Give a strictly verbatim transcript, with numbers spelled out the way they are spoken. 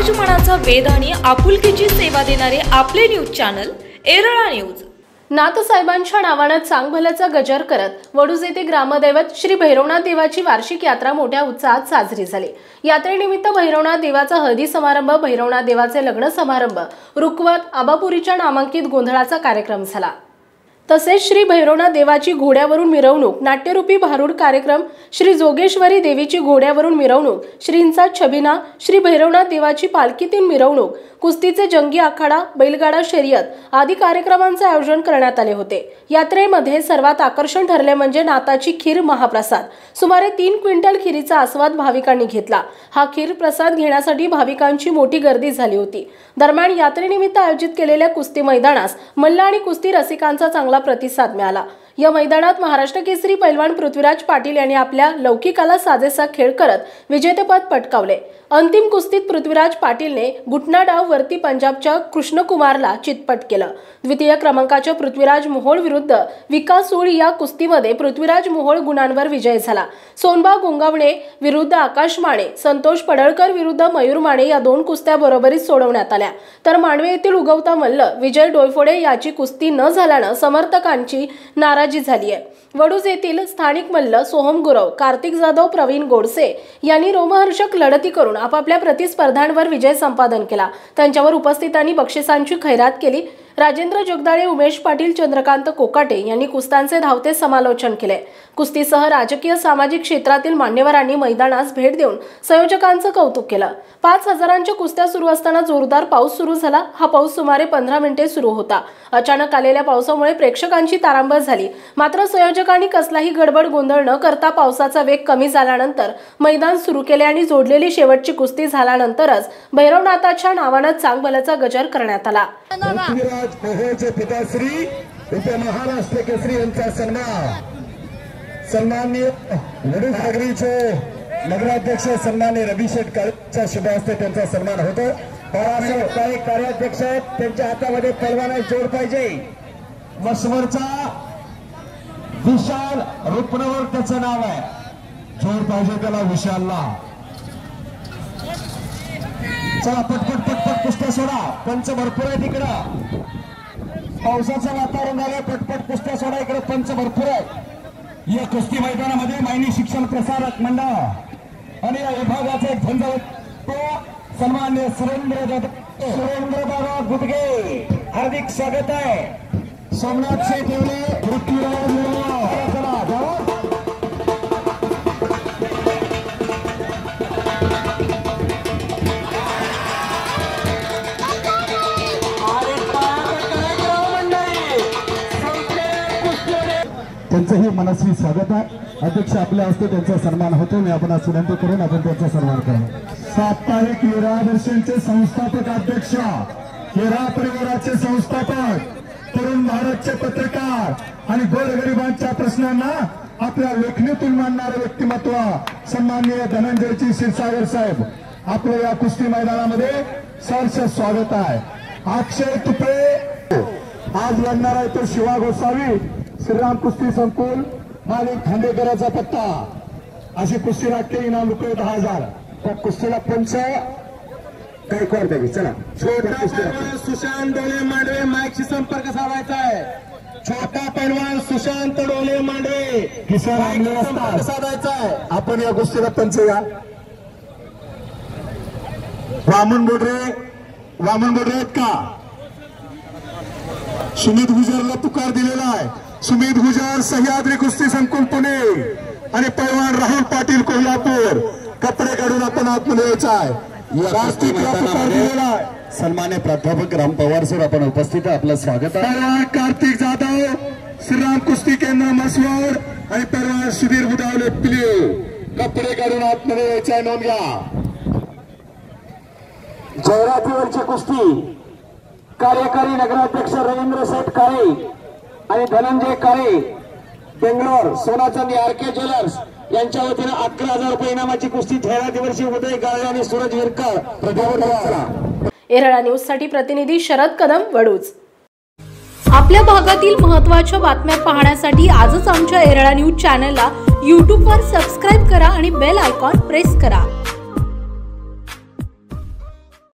मराठमनाचा वेद आणि आपुलकीची सेवा देणारे आपले न्यूज चॅनल एरळा न्यूज। नाथसाहेबांच्या नावाने चांगभल्याचा गजर करत वडूज येथे ग्रामदैवत श्री भैरवनाथ देवाची वार्षिक यात्रा मोठ्या उत्साहात साजरी झाली। यात्रेनिमित्त भैरवनाथ देवाचा हळदी समारंभ, भैरवनाथ देवाचे लग्न समारंभ, रुकवत आबापुरीच्या नामांकित गोंधळाचा कार्यक्रम झाला। तसेच श्री भैरवनाथ देवाची घोड्यावरून मिरवणूक, नाट्यरूपी भारूड कार्यक्रम, श्री जोगेश्वरी देवीची घोड्यावरून मिरवणूक, श्रींचा छबिना, श्री भैरवनाथ देवाची पालखीतून मिरवणूक, कुस्तीचे जंगी आखाडा, बैलगाडा शर्यत आदी कार्यक्रमांचे आयोजन करण्यात आले होते। यात्रेमध्ये सर्वात आकर्षण ठरले म्हणजे नाताची खीर महाप्रसाद। सुमारे तीन क्विंटल खीरीचा आस्वाद भाविकांनी घेतला। हा खीर प्रसाद घेण्यासाठी भाविकांची मोठी गर्दी झाली होती। दरम्यान यात्रेनिमित्त आयोजित केलेल्या कुस्ती मैदानास मल्ल आणि कुस्ती रसिकांचा चांगला प्रतिसाद मिळाला। या मैदानात महाराष्ट्र केसरी पैलवान पृथ्वीराज पाटील यांनी आपल्या लौकिकाला साजेसा खेळ करत विजेतेपद पटकावले। अंतिम कुस्तीत पृथ्वीराज पाटीलने घुटना डाव वरती पंजाबच्या कृष्णकुमारला चितपट केलं। द्वितीय क्रमांकाच्या पृथ्वीराज मोहोळ विरुद्ध विकास सोळी या कुस्तीमध्ये पृथ्वीराज मोहोळ गुणांवर विजय झाला। सोनबा गोंगावणे विरुद्ध आकाश माने, संतोष पडळकर विरुद्ध मयूर माने या दोन कुस्त्या बरोबरीत सोडवण्यात आल्या। तर मांडवे येथील उगवता मल्ल विजय डोयफोडे याची कुस्ती न झाल्याने समर्थकांची नाराजी झाली आहे। वडूज येथील स्थानिक मल्ल सोहम गुरव, कार्तिक जाधव, प्रवीण गोडसे यांनी रोमहर्षक लढती करून आपापल्या प्रतिस्पर्ध्यांवर विजय संपादन केला। त्यांच्यावर उपस्थितांनी बक्षिसांची खैरात केली। राजेंद्र जगदाळे, उमेश पाटील, चंद्रकांत कोकाटे यांनी कुस्त्यांचे धावते समालोचन केले। कुस्तीसह राजकीय सामाजिक क्षेत्रातील मान्यवरांनी मैदानास भेट देऊन संयोजकांचं कौतुक केलं। पाच हजारांच्या कुस्त्या सुरू असताना जोरदार पाऊस सुरू झाला। हा पाऊस सुमारे पंधरा मिनिटे सुरू होता। अचानक आलेल्या पावसामुळे प्रेक्षकांची तारांबळ झाली। मात्र संयोजकांनी कसलाही गडबड गोंधळ न करता पावसाचा वेग कमी झाल्यानंतर मैदान सुरू केले आणि जोडलेली शेवटची कुस्ती झाल्यानंतरच भैरवनाथाच्या नावाने चांगभल्याचा गजर करण्यात आला। पिताश्री महाराष्ट्र केसरी यांचा सन्मान सन्माननीय वडूज नगरीचे नगराध्यक्ष सन्माननीय रवी शेटकरच्या शुभ हस्ते त्यांचा सन्मान होतो। काही कार्याध्यक्ष त्यांच्या हातामध्ये पैलवान जोड पाहिजे। मसवरचा विशाल रुपनवर त्याचं नाव आहे, जोड पाहिजे त्याला विशालला। चला पटपट पटपट कुस्त्या सोडा, पंच भरपूर आहे तिकडं, पावसाचं वातावरण झालं, पटपट कुस्त्या सोडा, इकडे पंच भरपूर आहे। या कुस्ती मैदानामध्ये मायनी शिक्षण प्रसारक मंडळ आणि या विभागाचे झंझावत सन्मान्य सुरेंद्र सुरेंद्र बाबा गुदगे हार्दिक स्वागत आहे। सोमनाथ शेठ येवले, पृथ्वीराज त्यांचंही मनस्वी स्वागत आहे। अध्यक्ष आपल्या हस्ते त्यांचा सन्मान होतो। मी आपण विनंती करून आपण त्यांचा सन्मान करा। साप्ताहिक येरा दर्शनचे संस्थापक अध्यक्ष, येरा परिवाराचे संस्थापक, तरुण भारतचे पत्रकार आणि गोरगरिबांच्या प्रश्नांना आपल्या लेखणीतून मांडणारे व्यक्तिमत्व सन्माननीय धनंजयजी क्षीरसागर साहेब आपल्या या कुस्ती मैदानामध्ये सहर्ष स्वागत आहे। अक्षय तुपे आज लढणार आहे तो शिवा गोसावी, श्रीराम कुस्ती संकुल, मालिक खांडेकरांचा पत्ता, अशी कुस्ती नाट्य इनाम रुपये दहा हजार। त्या कुस्तीला पंच काही कर द्यावी। चला छोटा सुशांत डोले मांडवे माईकशी संपर्क साधायचा आहे। छोटा पैलवान सुशांत डोले मांडवे संपर्क साधायचा आहे। आपण या कुस्तीला पंच या। वामन बोडरे, वामन बोडरे आहेत का? सुमित गुजरला पुकार दिलेला आहे। सुमित गुजर, सह्याद्री कुस्ती संकुल पुणे आणि पैलवान राहुल पाटील कोल्हापूर, कपडे काढून आपण आतमध्ये यायचा आहे। राष्ट्रीय पुकार दिलेला आहे। सन्मान्य प्राध्यापक राम पवार सर आपण उपस्थित आहे, आपलं स्वागत आहे। पैलवान कार्तिक जाधव, श्रीराम कुस्ती केंद्र मसवड आणि पैलवान सुधीर बुधावले पिलिओ, कपडे काढून आतमध्ये यायचा आहे, नोंद घ्या। जाहिरातीवरची कुस्ती कार्यकारी नगराध्यक्ष रवींद्र शेठ काळे आणि Dhananjay Kale Bangalore, Sonachandi R K jewellers यांच्या वतीने अकरा हजार रुपये इनामाची कुस्ती जाहिरातीवरची उदय गाळे आणि सूरज विरकर प्रतिनिधी। एरळा न्यूज साठी प्रतिनिधी शरद कदम, वडूज। आपल्या भागातील महत्त्वाच्या बातम्या पाहण्यासाठी आजच आमच्या एरळा न्यूज चॅनलला यूट्यूबवर सबस्क्राइब करा आणि बेल आयकॉन प्रेस करा।